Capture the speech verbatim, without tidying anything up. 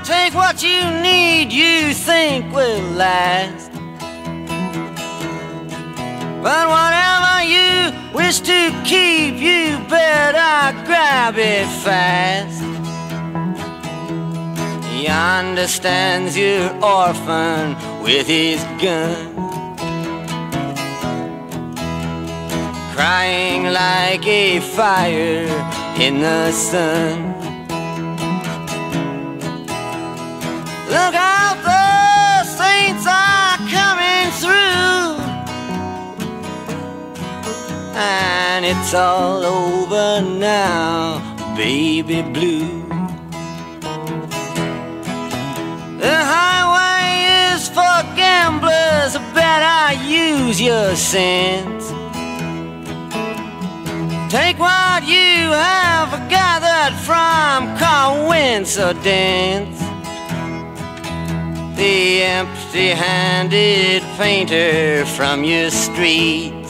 Take what you need, you think will last. But whatever you wish to keep, you better grab it fast. He understands you're orphan with his gun, crying like a fire in the sun. Look out, the saints are coming through, and it's all over now, baby blue. The highway is for gamblers, better use your sense. Take what you have gathered from coincidence. The empty-handed painter from your street